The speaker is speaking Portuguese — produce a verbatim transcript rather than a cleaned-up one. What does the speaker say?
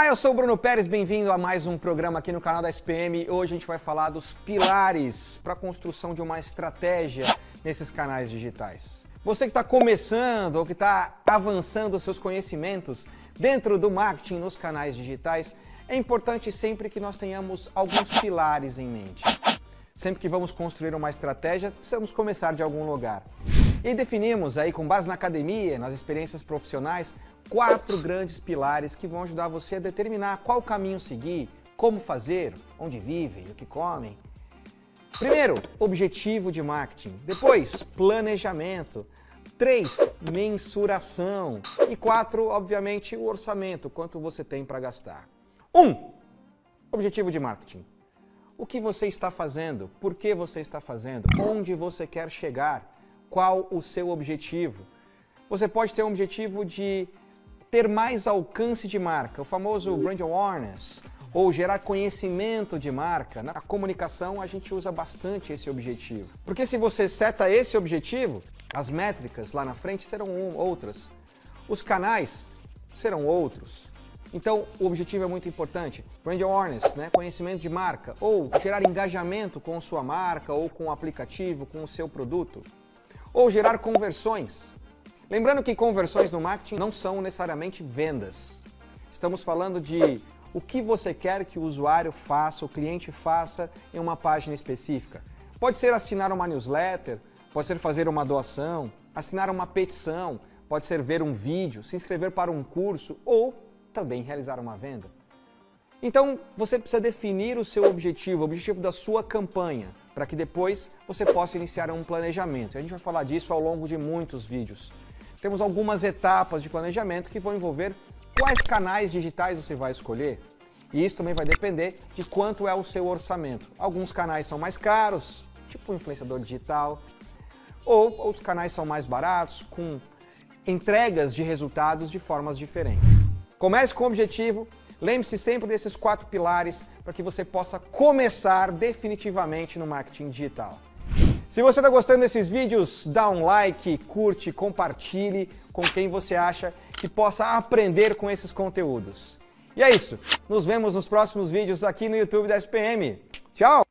eu sou o Bruno Pérez, bem-vindo a mais um programa aqui no canal da S P M. Hoje a gente vai falar dos pilares para a construção de uma estratégia nesses canais digitais. Você que está começando ou que está avançando os seus conhecimentos dentro do marketing nos canais digitais, é importante sempre que nós tenhamos alguns pilares em mente. Sempre que vamos construir uma estratégia, precisamos começar de algum lugar. E definimos aí, com base na academia, nas experiências profissionais, quatro grandes pilares que vão ajudar você a determinar qual caminho seguir, como fazer, onde vivem, o que comem. Primeiro, objetivo de marketing. Depois, planejamento. Três, mensuração. E quatro, obviamente, o orçamento, quanto você tem para gastar. Um, objetivo de marketing. O que você está fazendo? Por que você está fazendo? Onde você quer chegar? Qual o seu objetivo? Você pode ter um objetivo de ter mais alcance de marca, o famoso brand awareness, ou gerar conhecimento de marca. Na comunicação a gente usa bastante esse objetivo. Porque se você seta esse objetivo, as métricas lá na frente serão outras, os canais serão outros. Então o objetivo é muito importante. Brand awareness, né? Conhecimento de marca, ou gerar engajamento com sua marca, ou com o aplicativo, com o seu produto, ou gerar conversões. Lembrando que conversões no marketing não são necessariamente vendas. Estamos falando de o que você quer que o usuário faça, o cliente faça em uma página específica. Pode ser assinar uma newsletter, pode ser fazer uma doação, assinar uma petição, pode ser ver um vídeo, se inscrever para um curso ou também realizar uma venda. Então você precisa definir o seu objetivo, o objetivo da sua campanha, para que depois você possa iniciar um planejamento. A gente vai falar disso ao longo de muitos vídeos. Temos algumas etapas de planejamento que vão envolver quais canais digitais você vai escolher. E isso também vai depender de quanto é o seu orçamento. Alguns canais são mais caros, tipo o influenciador digital, ou outros canais são mais baratos, com entregas de resultados de formas diferentes. Comece com o objetivo, lembre-se sempre desses quatro pilares para que você possa começar definitivamente no marketing digital. Se você está gostando desses vídeos, dá um like, curte, compartilhe com quem você acha que possa aprender com esses conteúdos. E é isso, nos vemos nos próximos vídeos aqui no YouTube da S P M. Tchau!